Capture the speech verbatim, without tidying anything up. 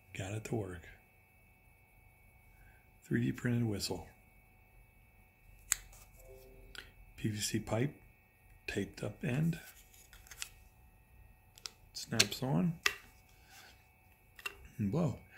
Got it to work. three D printed whistle. P V C pipe, taped up end. Snaps on. And whoa,